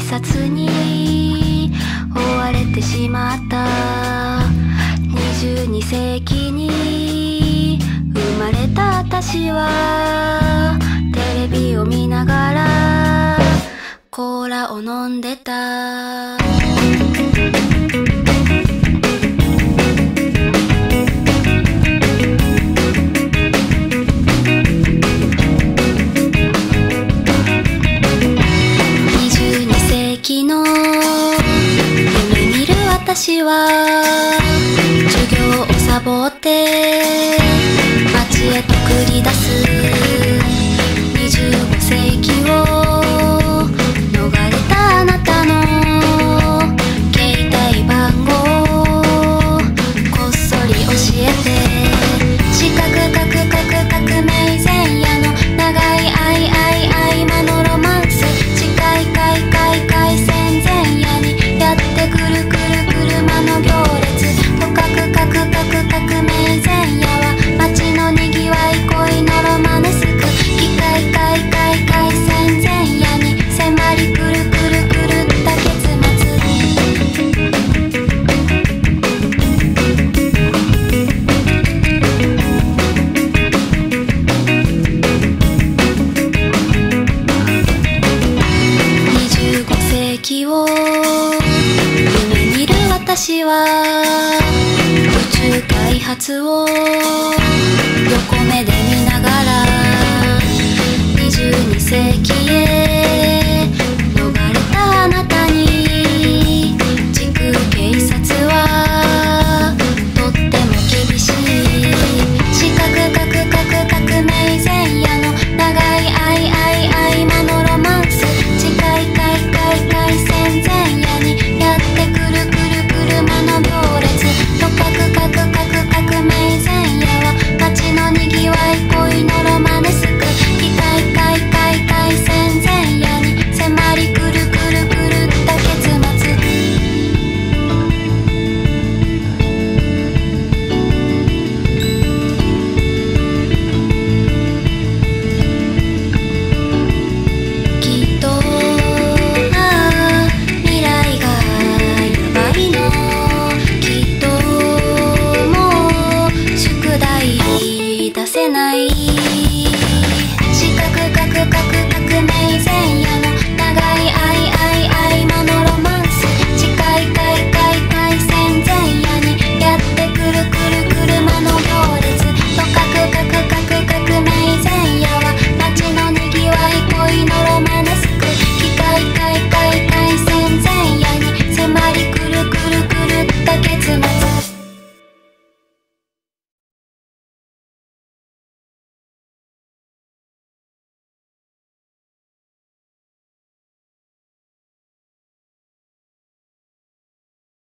拶に追われてしまった22世紀に生まれた私はテレビを見ながらコーラを飲んでた。私は授業をサボって街へと繰り出す25世紀を逃れたあなたの携帯番号こっそり教えて四角革命前夜の長い合間のロマンス近い海戦前夜にやってくる車の行列とかく革命前夜は街のにぎわい恋のロマネスク機械戦前夜に迫りくるった結末25世紀を夢見る私は宇宙開発を横目で見ながら22世紀へ